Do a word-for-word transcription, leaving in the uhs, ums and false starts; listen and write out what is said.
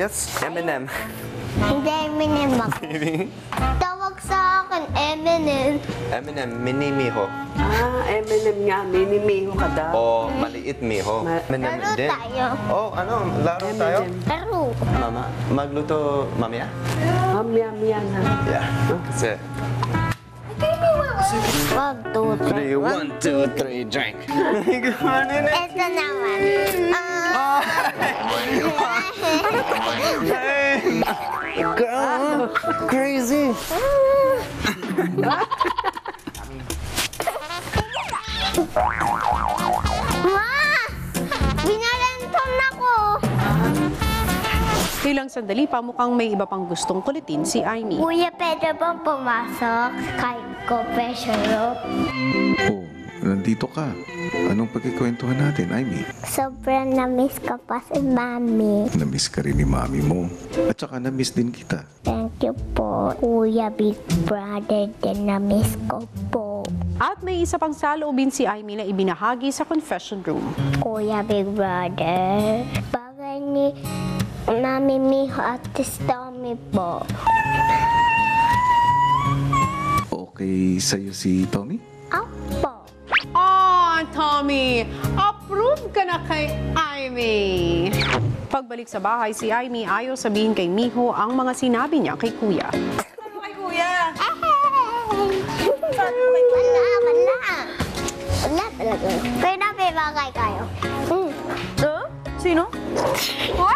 alias Eminem. Hindi, Eminem ako. Tawag sa akin, Eminem. Eminem, mini Miho. Ah, Eminem nga, mini Miho ka daw. O maliit Miho. Ma- Eminem Laro din. tayo. Oh, ano? Laro tayo? Eminem. Laro. Mama, magluto mamaya? Mamaya-maya na. Yeah. Kasi... One, two, three. Three, one, two, three, drink. Ito naman. Ah, Hey! Girl, crazy! Ma! Binalanton ako. Ilang sandali pa mukhang may iba pang gustong kulitin si Aimee. Kuya, pwede bang pumasok kahit confessional? Oh, nandito ka. Anong pagkikwentuhan natin, Aimee? Sobrang na-miss ko pa si Mami. Namiss ka rin ni mami mo. At saka namiss din kita. Thank you po, Kuya Big Brother, din na-miss ko po. At may isa pang saloobin si Aimee na ibinahagi sa confession room. Kuya Big Brother, bagay ni Mami Miho at Tommy po. Okay sa'yo si Tommy? Apo. Oh, Tommy! Approve ka na kay Aimee! Pagbalik sa bahay, si Aimee ayaw sabihin kay Miho ang mga sinabi niya kay Kuya. Ano kay kuya? Wala, wala. Wala talaga. Pero may bagay kayo. Hmm. Huh? Sino? Hoy!